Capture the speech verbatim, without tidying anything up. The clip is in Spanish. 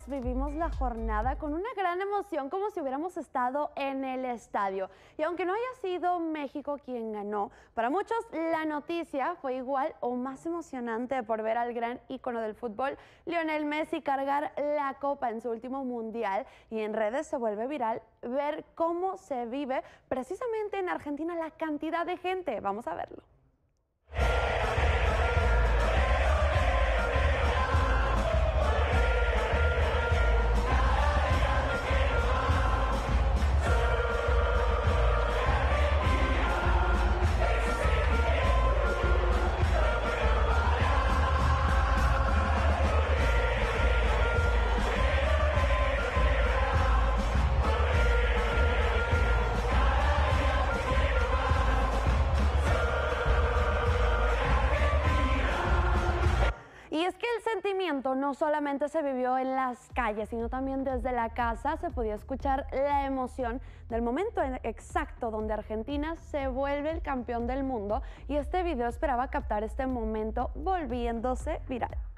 Vivimos la jornada con una gran emoción, como si hubiéramos estado en el estadio. Y aunque no haya sido México quien ganó, para muchos la noticia fue igual o más emocionante por ver al gran ícono del fútbol, Lionel Messi, cargar la copa en su último mundial. Y en redes se vuelve viral ver cómo se vive precisamente en Argentina la cantidad de gente. Vamos a verlo. Y es que el sentimiento no solamente se vivió en las calles, sino también desde la casa se podía escuchar la emoción del momento exacto donde Argentina se vuelve el campeón del mundo, y este video esperaba captar este momento volviéndose viral.